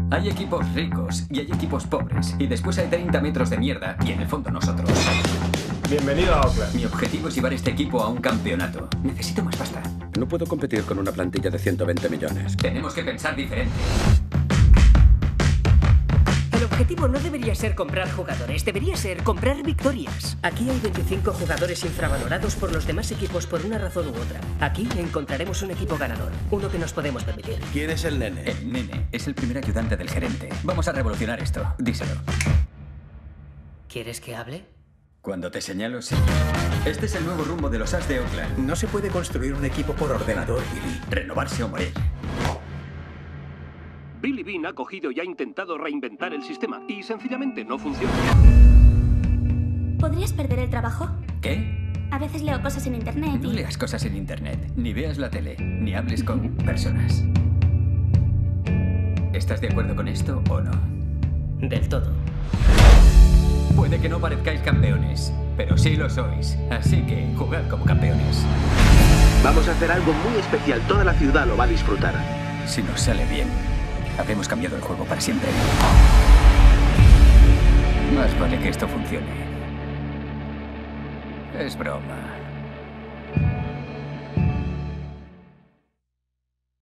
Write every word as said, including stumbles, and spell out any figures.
Hay equipos ricos y hay equipos pobres. Y después hay treinta metros de mierda y en el fondo nosotros. Bienvenido a Oakland. Mi objetivo es llevar este equipo a un campeonato. Necesito más pasta. No puedo competir con una plantilla de ciento veinte millones. Tenemos que pensar diferente. El objetivo no debería ser comprar jugadores, debería ser comprar victorias. Aquí hay veinticinco jugadores infravalorados por los demás equipos por una razón u otra. Aquí encontraremos un equipo ganador, uno que nos podemos permitir. ¿Quién es el nene? El nene es el primer ayudante del gerente. Vamos a revolucionar esto. Díselo. ¿Quieres que hable? Cuando te señalo, sí. Este es el nuevo rumbo de los As de Oakland. No se puede construir un equipo por ordenador, Billy. Renovarse o morir. Billy Beane ha cogido y ha intentado reinventar el sistema y sencillamente no funciona. ¿Podrías perder el trabajo? ¿Qué? A veces leo cosas en internet No y... leas cosas en internet, ni veas la tele, ni hables con personas. ¿Estás de acuerdo con esto o no? Del todo. Puede que no parezcáis campeones, pero sí lo sois. Así que jugad como campeones. Vamos a hacer algo muy especial. Toda la ciudad lo va a disfrutar. Si nos sale bien, habremos cambiado el juego para siempre. Más vale que esto funcione. Es broma.